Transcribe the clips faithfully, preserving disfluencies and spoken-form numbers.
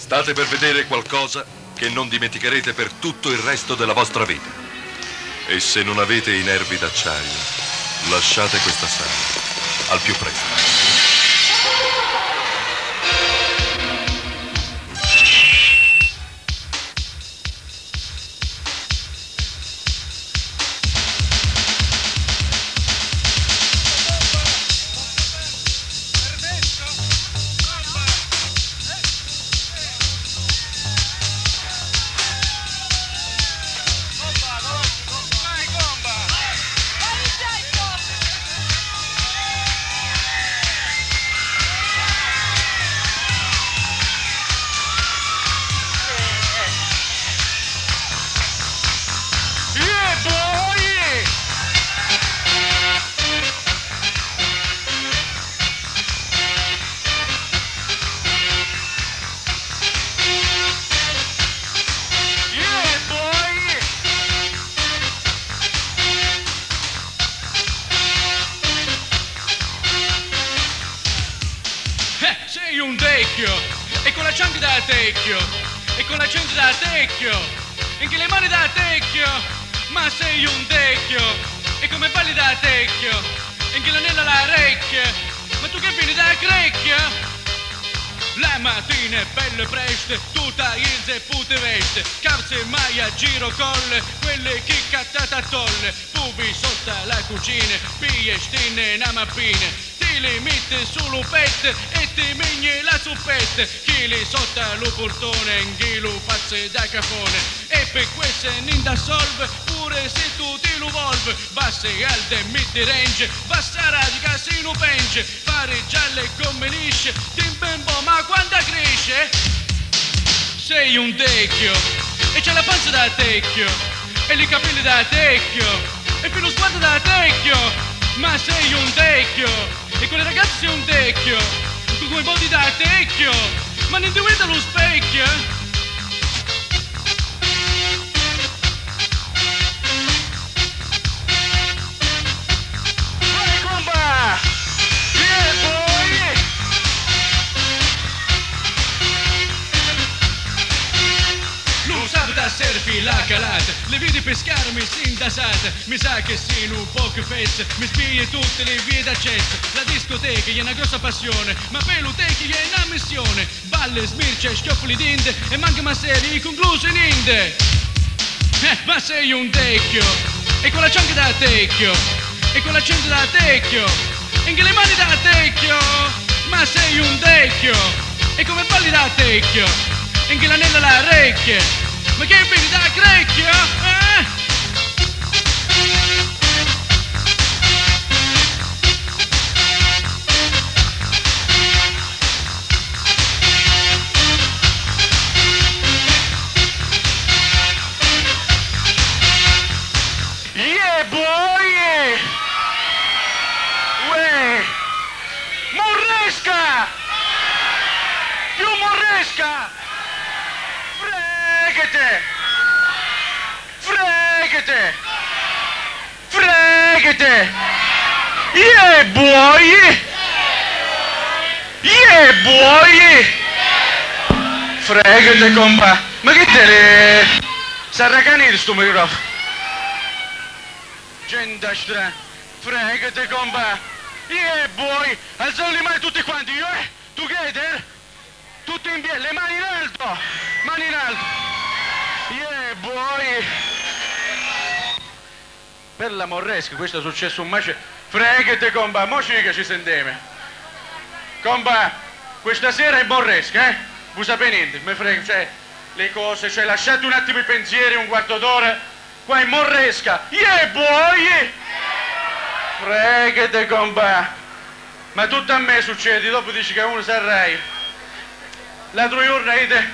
State per vedere qualcosa che non dimenticherete per tutto il resto della vostra vita. E se non avete i nervi d'acciaio, lasciate questa sala al più presto. Sei un vecchio, e con la cianca da tecchio, e con la cento da tecchio, e anche le mani da tecchio, ma sei un vecchio, e come balli da tecchio, e anche l'anello alla orecchia, ma tu che vieni da crecchia? La mattina è bello presto, tutta il pute veste, calze e maglia, giro colle, quelle che cattata tolle, pubi sotto la cucina, piglie stine e mappine. Ti li mette sul petto e ti migni la zuppetta, chi li sotto lo portone, in chi lo pazze da cafone. E per questo non da solve, pure se tu ti lo volve, basse alte mid range, basta radica se non penge, fare gialle come lisce, timpembo ma quando cresce? Sei un tecchio, e c'è la panza da tecchio, e i capelli da tecchio, e più lo sguardo da tecchio, ma sei un tecchio. E con le ragazze sei un tecchio, con quei body da tecchio, ma non ti vede allo specchio? Vai compa! Yeah boy! Lo sabato a surfi la calata, le vedi pescarmi sin da sata, mi sa che sino un po' che fesse, mi spigli tutte le vie d'accesso, la discoteca è una grossa passione, ma per l'utechi è una missione, balle, smirce, schioppoli d'inde, e manca ma serie concluse in inde. Eh, ma sei un tecchio, e con la cianca da tecchio, e con l'accento da tecchio, e anche le mani da tecchio, ma sei un tecchio, e come balli da tecchio, e anche l'anello alla orecchia, ma che vedi da crecchio? Eh? Yeah boy! Uè! Morresca! Più morresca! Fregate! Fregate! Fregate! Yeah boy! Yeah boy! Fregate compa! Ma che te le... S'arracanite sto microfono! Gente strana! Fregate compa! Yeah boy! Alzate le mani tutti quanti! Io eh! Together! Tutti in piedi! Le mani in alto! Mani in alto! Yeah boy! Per la morresca, questo è successo un macello. Fregate compa, mo che ci sentiamo. Compa, questa sera è morresca, eh? Voi sapete niente, mi frega, cioè, le cose, cioè, lasciate un attimo i pensieri, un quarto d'ora, qua è morresca. Yeah boy! Fregate compa. Ma tutto a me succede, dopo dici che uno si arraia. L'altro giorno avete,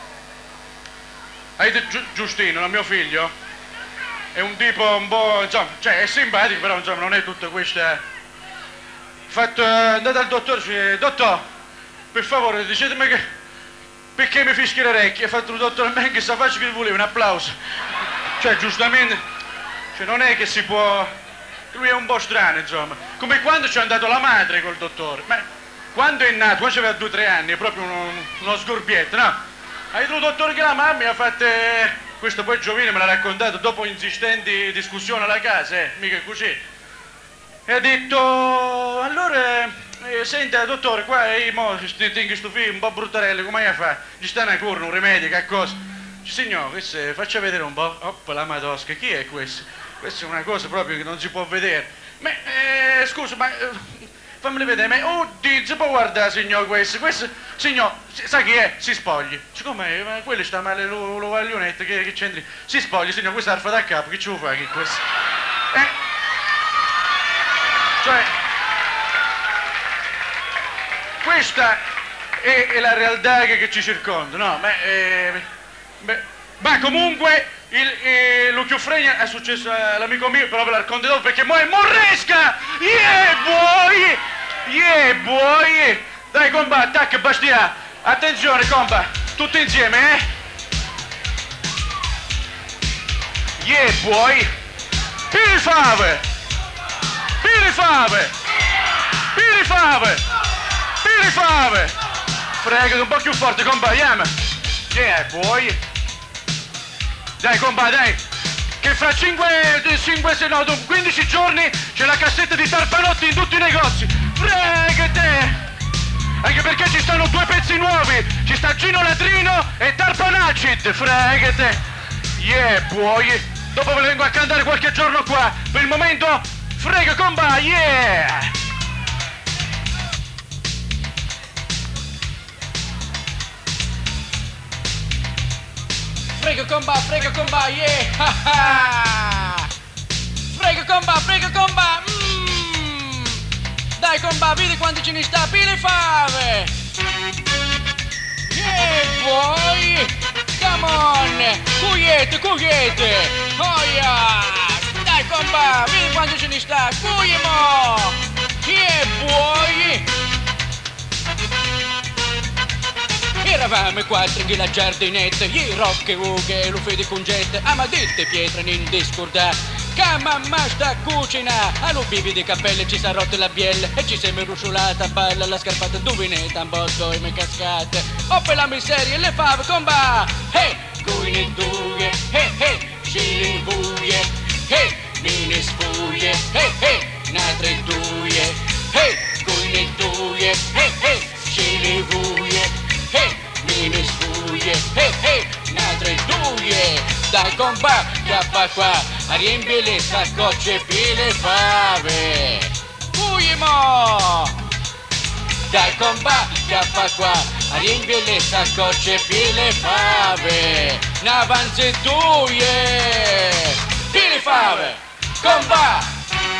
avete Gi Giustino, il mio figlio, è un tipo un po', insomma, cioè è simpatico, però insomma non è tutta questa. Fatto, è andato al dottore, dice, dottor, per favore dicetemi che, perché mi fischi le orecchie, ha fatto il dottore a me che sa faccia che voleva, un applauso. Cioè giustamente, cioè, non è che si può, lui è un po' strano insomma, come quando ci è andato la madre col dottore, ma quando è nato, quando aveva due o tre anni, è proprio uno, uno sgorbietto, no? Hai tu, dottore, che la mamma mi ha fatto... Questo poi Giovini me l'ha raccontato dopo insistenti discussioni alla casa, eh, mica così. E ha detto, allora, eh, senta, dottore, qua io mo, tengo questo figlio un po' bruttarello, come hai fatto? Gli sta una cura, un rimedio, che cosa? Signore, questo, faccia vedere un po'. Oppa, la madosca, chi è questo? Questa è una cosa proprio che non si può vedere. Ma, eh, scusa, ma... Eh, fammi vedere, ma... Oddio, si può guardare, signor, questo? Questo, signor, sa chi è? Si spogli. Siccome, ma quello sta male, lo, lo vaglionetto, che, che c'entri? Si spogli, signor, questa arfa da capo, che ci vuoi fare, che questo? Eh... Cioè... Questa è, è la realtà che, che ci circonda, no? Ma, eh, beh, ma comunque... Il, eh, lo che fregna è successo all'amico mio, però ve la racconto dopo perché mo è morresca! Yeah, boy! Yeah, boy! Dai, comba, attacca, bastia! Attenzione, comba! Tutti insieme, eh? Yeah, boy! Pirifave! Pirifave! Pirifave! Pirifave! Frega, un po' più forte, comba, yam! Yeah, boy! Dai, compa, dai, che fra cinque, cinque, no, quindici giorni c'è la cassetta di Tarpanotti in tutti i negozi. Fregate! Anche perché ci stanno due pezzi nuovi, ci sta Gino Ladrino e Tarpanacid, fregate! Yeah, boy! Dopo ve le vengo a cantare qualche giorno qua. Per il momento, frega, compa, yeah! Frega comba, frega comba, yeah! Frega comba, frega comba, mmm! Dai comba, vedi quanti ce ne sta, pile fave! Yeah, boy! Come on! Cugliete, cugliete! Oh yeah! Dai comba, vedi quanti ce ne sta, cugliemo! Yeah, boy! Eravamo quattro che la giardinetta, i rocche ughe, lo fede congette, amadette pietre in discorda, che mamma sta a cucina, a lo bibi di cappelle ci sa rotte la biella, e ci sembra rusciolata, balla la scarpata, duvinetta, un botto e me cascate, o per la miseria le fave comba, hey, cuine due, hey, hey, scili buie, hey, mine sfuglie, hey, hey, natre due, hey, cuine due, hey, hey, scili buie, hey, mine sfuglie, hey, hey, natre due, dai comba, chiappa qua, a riempie le saccocce pile fave, fuimo, dai comba, chiappa qua, a riempie le saccocce pile fave, n'avanze due, pile fave, comba,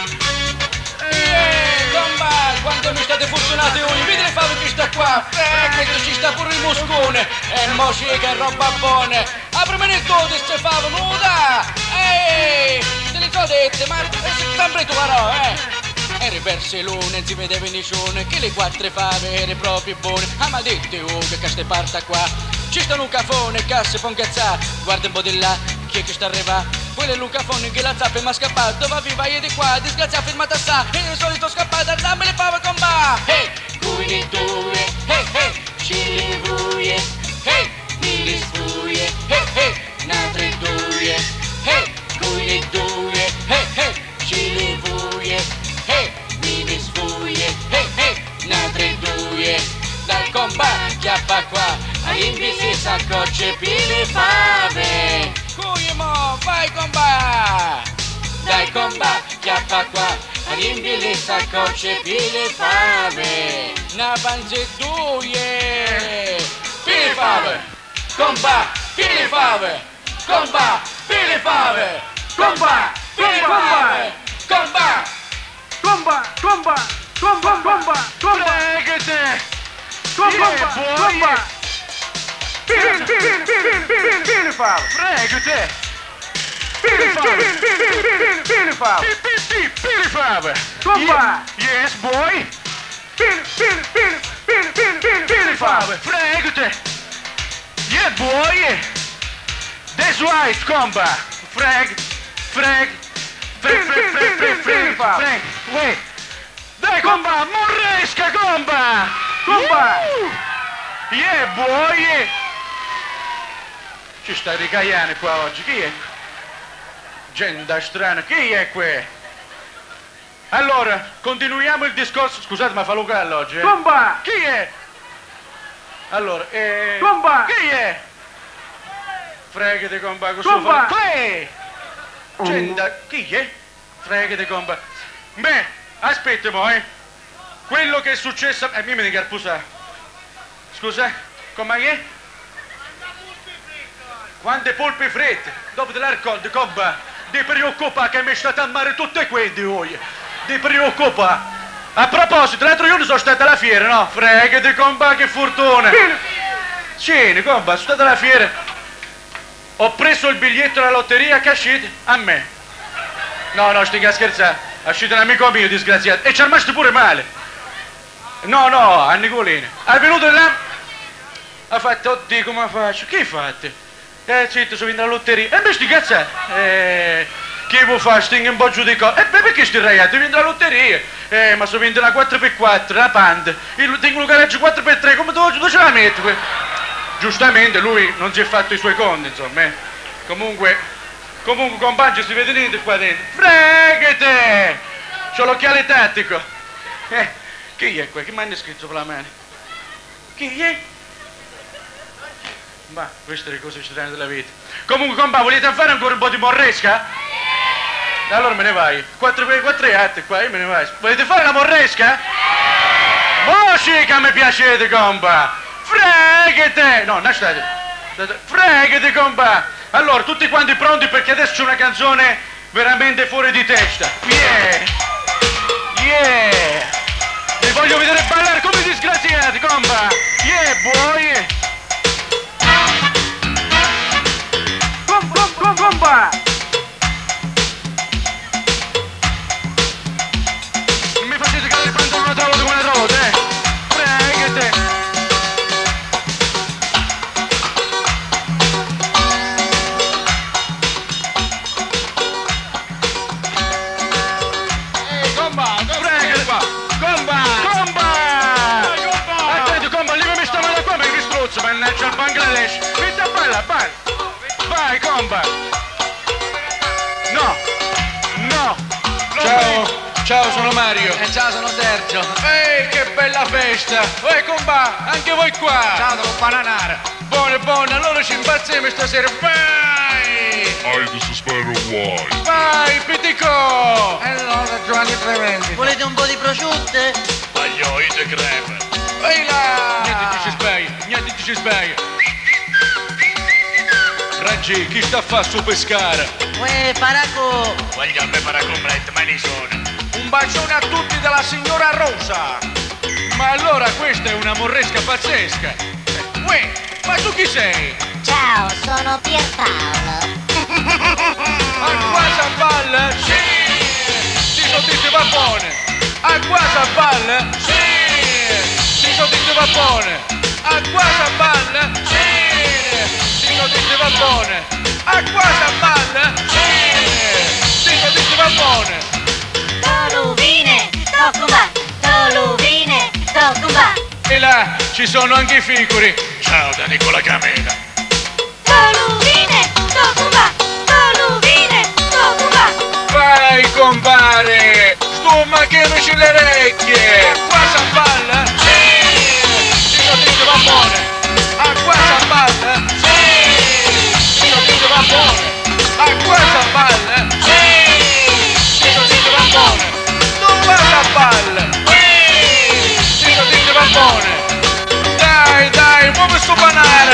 yeah, comba, quando mi state fortunati voi, vedi le fave che sta qua, eh, che ci sta pure il muscone, e mo sì che roba buona, aprimi il tuo di ste fave, nuda, ehi, te le so dette, ma sempre tu però, eh. Eri verso l'una e si vedeva nessuno, che le quattro fave erano proprio buone, ah ma dite oh che ste parta qua, ci sta un cafone, casse pon cazzà, guarda un po' di là, chi è che sta arriva? Quello è Luca Fonni che la zappa e m'ha scappato, va viva io di qua, disgrazia firmata sa, e il solito scappato, dammi le fave con ba! Hey, cuine due, hey, hey, scili buie, hey, mille sfuie, hey, hey, natre due, hey, cuine due, hey, hey, scili buie, hey, mille sfuie, hey, hey, natre due, dal comba, chiappa qua, a riempirsi saccocce pile fave. Cugliamo, vai comba! Dai comba, chiappa qua, a riempire le saccocce pile fave. N'avanze due, pile fave, comba, pile fave, comba, pile fave, comba, pile fave, comba, Comba, comba, comba, comba, comba! fregate, Comba, comba! Pili, pili, pili, pili, pili fave! fregate, Pili fave! Pili, pili fave! pili, pili fave, Comba! yes boy, Pili, pili, pili, pili, pili, pili, pili fave! fregate, yeah boy, that's right comba, freg, freg, freg, freg, freg, freg, freg, freg, wait, dai comba, morresca comba, Comba! yeah boy, Ci sta Ricaiani qua oggi, chi è? Gente strana, chi è qui? Allora, continuiamo il discorso. Scusate, ma fa locale oggi, eh? Comba! Chi è? Allora, eh... Comba! Chi è? Fregate, comba, questo Comba! fa... Play! Gente, chi è? Fregate, comba. Beh, aspetta mo, eh. Quello che è successo... Eh, mi viene carpusa. Scusa, come è? Quante polpe fritte? Dopo dell'arcol, comba, ti preoccupa che mi state a mare tutte quelle voi. Ti preoccupa. A proposito, l'altro giorno sono stata alla fiera, no? Fregati, comba, che fortuna. Cine, comba, sono stata alla fiera. Ho preso il biglietto alla lotteria, che uscite? A me. No, no, stinga a scherzare. È uscito un amico mio, disgraziato. E ci è rimasto pure male. No, no, a Nicolino. È venuto là. Ha fatto, oddio, come faccio? Che hai fatto? Eh, zitto, sono venuto alla lotteria. E invece di cazzare. Eh, che vuoi fare? Stinga un po' giudicato. E beh, perché stai ragazzi? Vieni alla lotteria. Eh, ma sono venuto una quattro per quattro, una Panda. Io tengo un garage quattro per tre, come dove, dove ce la metto? Giustamente lui non si è fatto i suoi conti, insomma. Eh. Comunque, comunque, compagno, si vede niente qua dentro. Fregate! C'ho l'occhiale tattico. Eh, chi è qua? Chi mi hanno scritto per la mano? Chi è? Ma queste sono le cose strane della vita. Comunque, compa, volete fare ancora un po' di morresca? Allora me ne vai. Quattro, quattro atti qua, io me ne vai. Volete fare la morresca? Oh sì che mi piacete, compa! Fregate! No, non state. Fregate, compa! Allora, tutti quanti pronti perché adesso c'è una canzone veramente fuori di testa. Yeah! Yeah! Vi voglio vedere ballare come disgraziati, compa! Yeah, boy! Comba! Non mi facete cadere il pantalone una travola come una travola, eh! Fregate! Ehi, comba, Fregate qua! comba! Comba! Dai, comba! Attento, comba, lì mi sta male qua, mi distruzzo, mannaggia al Bangladesh! Metti a balla, vai! Vai, comba! No! No! Ciao! Ciao, sono Mario! E ciao, sono Sergio. Ehi, che bella festa! Ehi, comba, anche voi qua! Ciao, devo bananare. Buone, buone, allora ci impazziamo stasera! Vai! I just spero why. Vai, Pitico! E allora, Giovanni Trementi. Volete un po' di prosciutte? Aglio, ite crepe. Ehi là! Niente ci sbaglia, niente ci sbaglia! Raggi, chi sta a fare su pescare? Uè, paraco! Voglio a me fare completo, ma ne sono. Un bacione a tutti dalla signora Rosa! Ma allora questa è una morresca pazzesca! Uè, ma tu chi sei? Ciao, sono Pierpaolo. A qua balle? Sì! Ti so dite va buone! A qua balle? Sì! Ti so dite va buone! A qua balle? Sì! Ti so dite va buone! A qua balle? Sì! Ti so dite va buone! Toluvine, tocumba, toluvine, tocumba. E là ci sono anche i figuri! Ciao da Nicola Camena. Toluvine, tocumba, toluvine, tocumba. Vai compare! Stomachemici le orecchie! Qua s'abballa? Sì! Ti so dite va buone! A qua s'abballa? Sì! Ti so dite va buone! A qua s'abballa? Sì! Ti so dite va buone! Non va s'abballa! Sì! Ti so dite va buone! Dai, dai, muovi sto banale!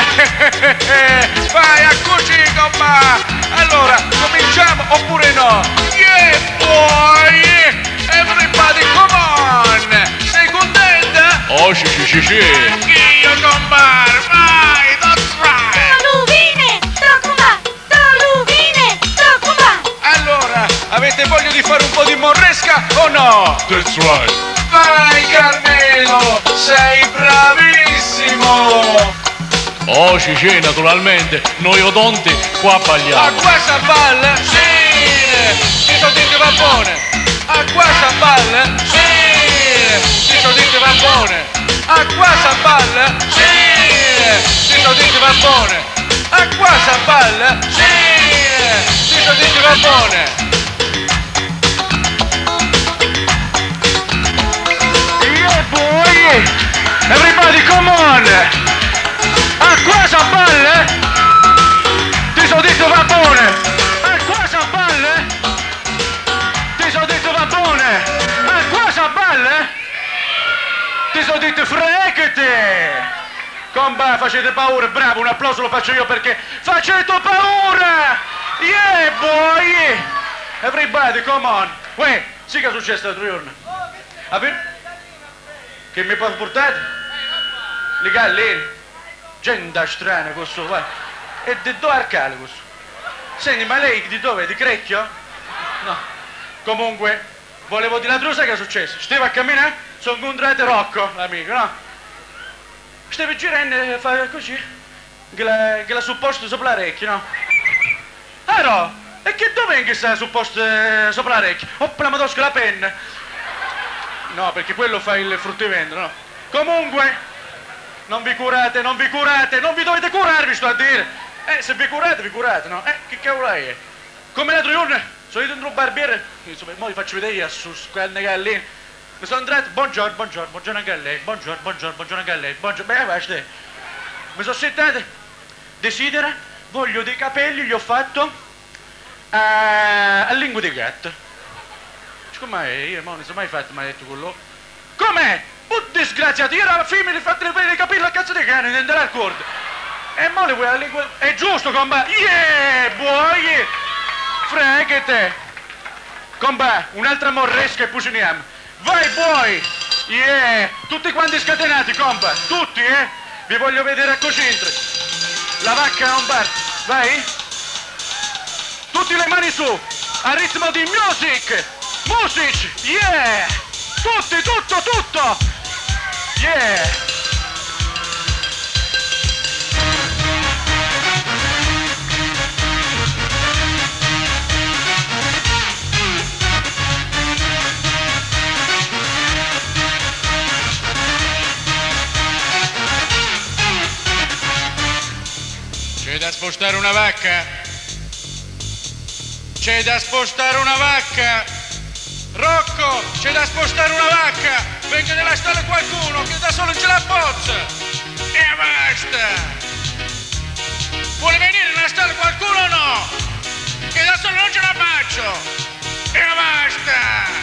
Vai, accucci, compa! Allora, cominciamo oppure no? Yeah, boy! Everybody, come on! Sei contenta? Oh, sì, sì, sì, sì. Anch'io, compare! Vai, that's right! Toluvine, tocumba, toluvine, tocumba. Allora, avete voglia di fare un po' di morresca o no? That's right. Vai, Carmelo! Sei bravissimo! Oh, sì, sì, naturalmente. Noi odonti qua A balliamo. qua s'abballa? Sì! Ti so dite va buone! A qua s'abballa? Sì! Ti so dite va buone! A qua s'abballa? Sì! Ti so dite va buone! A qua sa balla? Sì! Ti sono detto va buone! Yeah boy! Everybody come on! A qua sa balla? Ti sono detto va buone! A qua sa balla? Ti sono detto va buone! A qua sa balla? Ti sono detto fregate! Comba, facete paura, bravo, un applauso lo faccio io perché facete paura! Yeah, boy! Everybody, come on! Uè, sì che è successo l'altro giorno? Che mi portate? Le galline? Gente strana questo, va. E di dove arcale questo? Senti, ma lei di dove? Di Crecchio? No. Comunque, volevo dire l'altro, sai che è successo? Stavo a camminare, sono incontrato Rocco, l'amico, no? Stavo girando e fa così, che la, che la supposto sopra l'orecchio, no? Ah no, e che dov'è che sta supposto eh, sopra l'orecchio? Opla, ma tosco la penna! No, perché quello fa il fruttivendolo, no? Comunque, non vi curate, non vi curate, non vi dovete curarvi, sto a dire! Eh, se vi curate, vi curate, no? Eh, che cavolo è? Come l'altro giorno, sono io dentro un barbiere, insomma, mo vi faccio vedere io su quelle galline. Mi sono entrato, buongiorno, buongiorno, buongiorno anche a lei, buongiorno, buongiorno, buongiorno anche a lei, buongiorno, beh, vai, stai. Mi sono settato, desidera, voglio dei capelli, gli ho fatto a, a lingua di gatto. Com'è? Io non mi sono mai fatto, mi ha detto quello. Com'è? Oh, disgraziato, io ero alla fine, mi fate vedere i capelli a cazzo di cane, di andare al cordo. E mo le vuoi la lingua... È giusto, comba! Yeah, boy! Fregate! Comba, un'altra morresca e pusiniamo. Vai, boy! Yeah! Tutti quanti scatenati, comba! Tutti, eh! Vi voglio vedere a cocintre! La vacca non parte! Vai! Tutti le mani su! A ritmo di music! Music! Yeah! Tutti, tutto, tutto! Yeah! C'è da spostare una vacca? C'è da spostare una vacca? Rocco, c'è da spostare una vacca! Venga nella stalla qualcuno che da solo ce la bozza! E basta! Vuole venire nella stalla qualcuno o no? Che da solo non ce la faccio! E basta!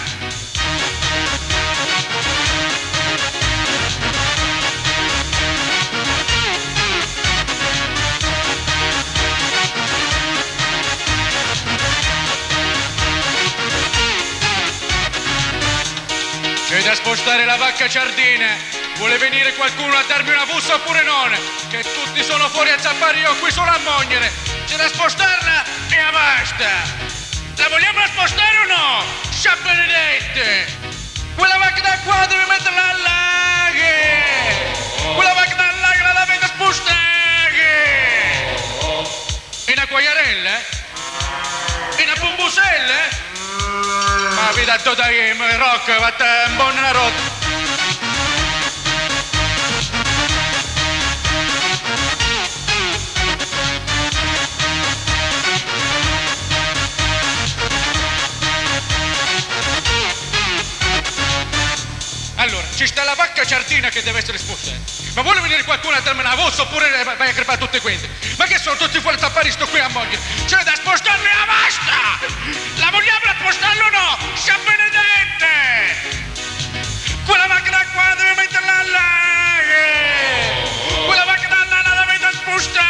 C'è da spostare la vacca ciardina. Vuole venire qualcuno a darmi una bussa oppure non? Che tutti sono fuori a zappare, io qui solo a mognere. C'è da spostarla e basta. La vogliamo spostare o no? Scia benedette! Quella vacca da qua deve metterla al lago! Quella vacca da lago la deve spostare! E una quagliarella? E una bumbusella? Ma vi da tutta game, rock, vatta un buon una rotta. Allora, ci sta la vacca ciardina che deve essere spostata. Ma vuole venire qualcuno a darmi una voce oppure vai a crepare tutte quinte? Ma che sono tutti fuori a tappare sto qui a moglie? C'è da spostarmi a basta! La vogliamo spostarlo o no? Sia benedette! Quella vacca da qua deve metterla al lago! Quella vacca da là la deve spostare!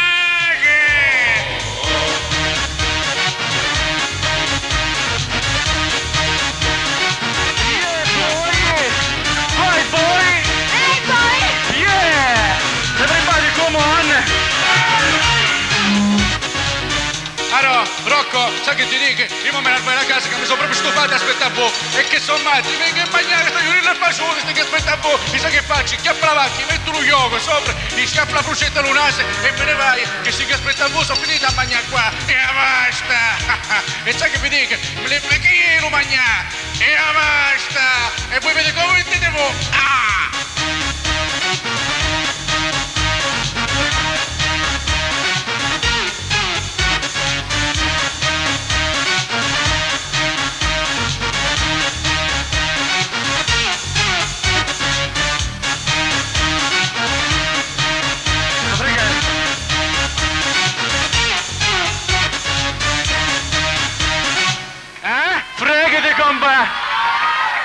Allora, Rocco, sai che ti dico? Io me ne vado a casa che mi sono proprio stufato a aspettare voi. E che sono matti, vengo a mangiare, sto io nel fascione, sto che aspetta voi. Mi sa che faccio, chiappa la vacca, metto lo yoga sopra, gli schiappa la fruccetta lunase e me ne vai. Che si che aspetta voi, sono finito a mangiare qua. E basta! E sai che vi dico? Me le che io lo mangiare. E basta! E poi vedete come mettete voi. Ah!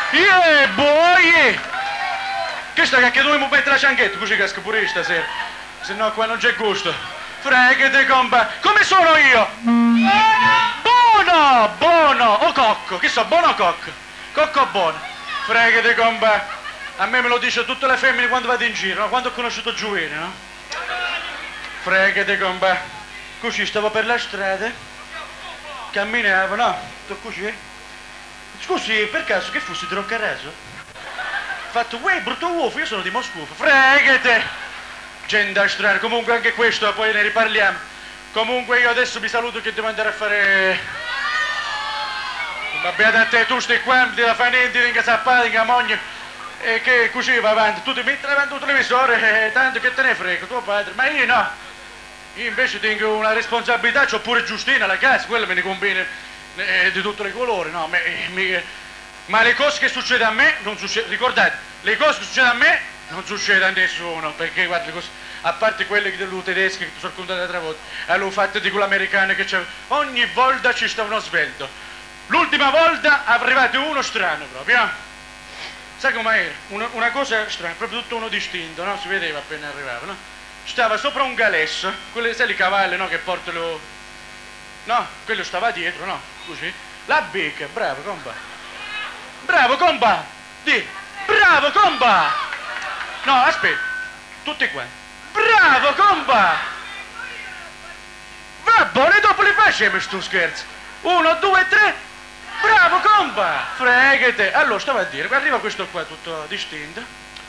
Yeah, boy! Che sta che dobbiamo mettere la cianchetta, così casca pure stasera. Se no qua non c'è gusto. Fregate, compa. Come sono io? Buono, buono. O cocco, che so, buono o cocco? Cocco buono. Fregate, compa. A me me lo dice tutte le femmine quando vado in giro, no? Quando ho conosciuto Giuene, no? Fregate, compa. Così stavo per la strada. Camminavo, no? Sto così. Scusi, per caso che fossi di Roccaraso? Fatto, uè, brutto uovo, io sono di Moscova. Fregate! Gente strana, comunque anche questo, poi ne riparliamo. Comunque io adesso vi saluto che devo andare a fare... Vabbè, da te, tu stai qua, ti da fare niente, in casa padre, in moglie, e che così va avanti. Tu ti metti davanti al televisore, e tanto che te ne frega, tuo padre. Ma io no. Io invece tengo una responsabilità, c'ho pure Giustina alla casa, quella me ne conviene eh, di tutti i colori, no? Me, mi, Ma le cose che succedono a me non succedono, ricordate, le cose che succedono a me non succedono a nessuno, perché guarda le cose, a parte quelle dello tedesche che ti sono raccontate l'altra volta, e l'ho fatta di quella americana che c'è, ogni volta ci stavano svelto. L'ultima volta è arrivato uno strano proprio, no? Sai com'era? Una, una cosa strana, proprio tutto uno distinto, no? Si vedeva appena arrivava, no? Stava sopra un galesso, quelle, sai, i cavalli, no? Che portano, no? Quello stava dietro, no? Così. La becca, bravo, compa. Bravo, compa! Di! Bravo, compa! No, aspetta. Tutti qua. Bravo, compa! Va bene, dopo li facciamo sto scherzo. Uno, due, tre. Bravo, compa! Fregate. Allora, stavo a dire, arriva questo qua tutto distinto.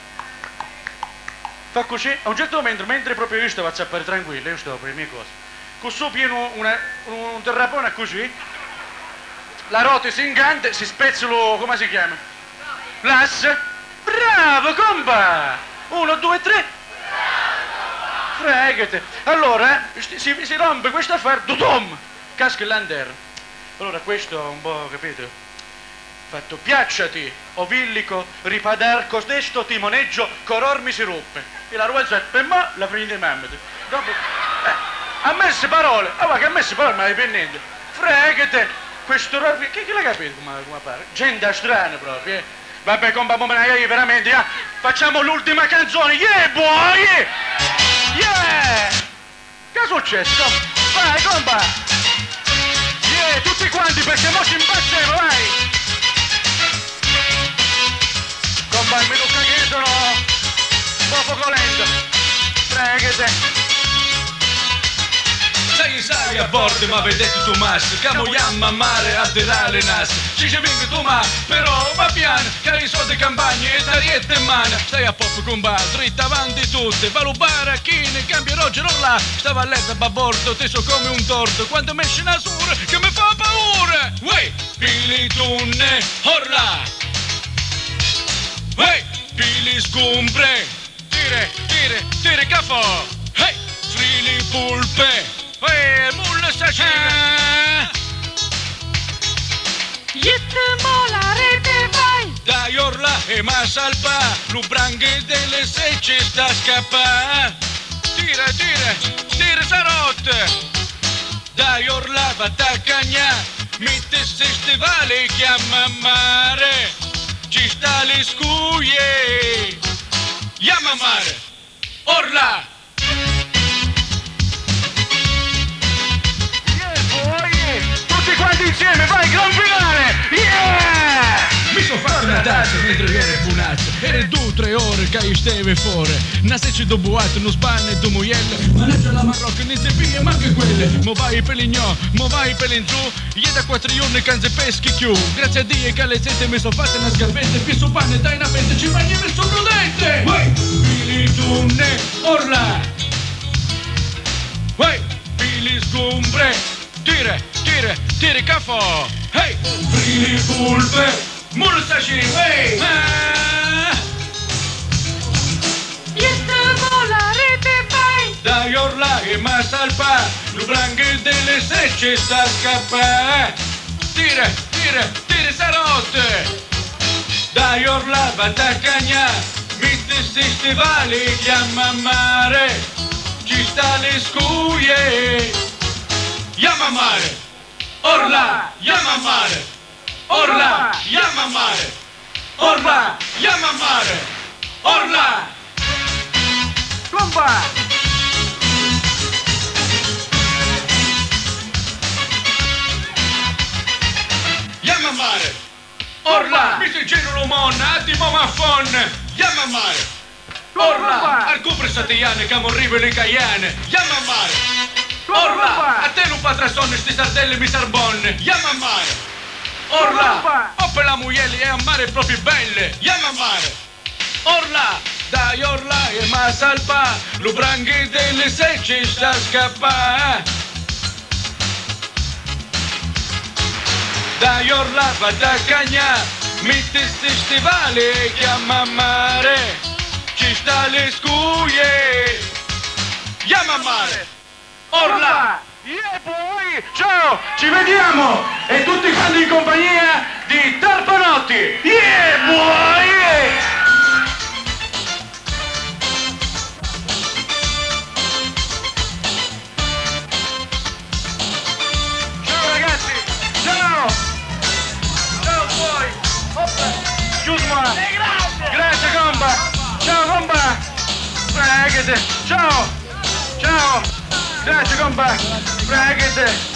Fa così. A un certo momento, mentre proprio io stavo a zappare tranquillo, io stavo per le mie cose. Con su pieno una, un terrapone così. La rota si inganta, si spezza lo... come si chiama? L'asse. Bravo, compa! Uno, due, tre. Fregate. Allora, si, si rompe questo affare, dudum! Casca l'anterra. Allora questo è un po', capito? Fatto, piacciati, o villico, ripadar costesto timoneggio, coror mi si ruppe. E la ruota per me la prende mamma. Dopo, eh, ha messo parole. Ah, ma che ha messo parole, ma è per niente. Fregate. Questo orrore, chi, chi l'ha capito come, come pare? Gente strana proprio, eh? Vabbè, compa, io veramente, eh? Facciamo l'ultima canzone, yeah, boy! Yeah! Che è successo, compa? Vai, compa! Yeah, tutti quanti, perché mo ci impazziamo, vai! Compa, il minuto che sono un po' poco lento. Pregate! Sai, sai a volte ma vedete tu mas, che moiamo a mare a derale nas. Ci ci vengo tu ma, però va piano, che i soldi campagne e tariette in mano. Stai a pop con bar, dritta avanti tutte, va lo baracchine, cambia Roger là. Stava a letto a bordo, teso come un torto, quando mesce una sura che mi fa paura. Uè, pili tunne, orla. Uè, pili scumbre, tire, tire, tire caffò. Hey, frili pulpe. Ehi, mulle sacina! Iete mola rete vai! Dai orla e ma salpa, lu branghe delle secce sta scappa. Tira, tira, tira sarotte! Dai orla va t'accagna, mette se stivali chiama mare. Ci sta le scuie, chiama mare, orla! Tutti quanti insieme, vai, gran finale! Yeah! Mi sono fatto una danza mentre viene bunazzo. Era due tre ore che io steve fuori. Una sece do buato, non spanne do muielle. Ma non la marocca, ne se piglia, ma anche quelle. Mo vai per l'ignò, mo vai per l'ingiù. Io da quattro giorni canze peschi più. Grazie a Dio che alle sette mi sono fatte una scarpetta. Più su panne, dai una pezza, ci mangi il suo prudente. Vai, pili tunne, orla. Vai, pili scumbre. Tire, tire, tire caffò. Hey, pili pulpe. Mulsaci, hey! Ah! Iete mola rete vai! Dai orla e ma salpa, lu branghe delle secce sta scappa. Tire, tire, tire sarotte. Dai orla va t'accagna, mette se stivali chiama mare. Ci sta le scuie, chiama mare. Orla, chiama mare. Orla, chiama mare! Orla, andiamo a mare! Orla! Compa! Andiamo a mare! Orla! Mi si girano monna, attimo maffon! Andiamo a mare! Orla! Al cupre sattiane che arrivano in caiane! Andiamo a mare! Orla! A te non fa sonne sti sardelli mi sarbonne! Andiamo a mare! Orla! O per la muglielli e a mare proprio belle! Andiamo a mare! Orla! Dai orla e ma salpa! Lo branghi delle secce sta a scappare! Dai orla vada a cagna, metti sti stivali e chiama a mare, ci sta le scuglie, chiama a mare, orla! Yeah boy! Ciao! Ci vediamo! E tutti quanti in compagnia di Tarpanotti! Yeah boy! Ciao ragazzi! Ciao! Ciao boy! Oppa! Giusma! Grazie compa! Ciao compa! Prego! Ciao! Ciao! Grazie compa! Prego!